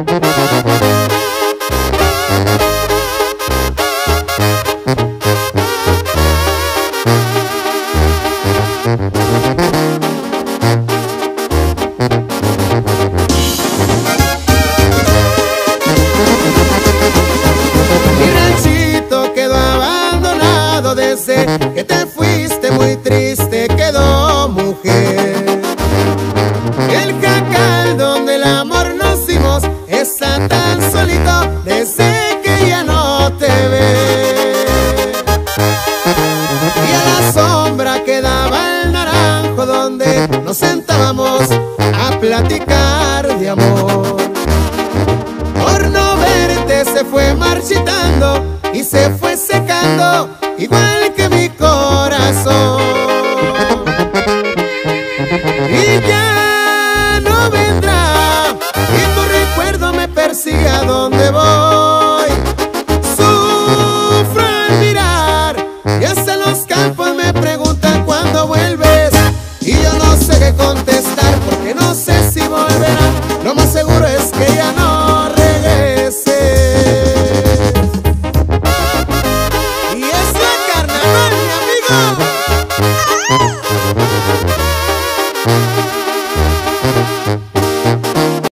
Desde que te fuiste muy triste quedó, mujer. El jacal donde el amor nos dimos está tan solito desde que ya no te ve. Y a la sombra quedaba el naranjo donde nos sentábamos a platicar de amor. Por no verte se fue marchitando y se fue secando igual que mi corazón. Y ya no vendrá y tu recuerdo me persigue a donde voy. Sufro al mirar y hasta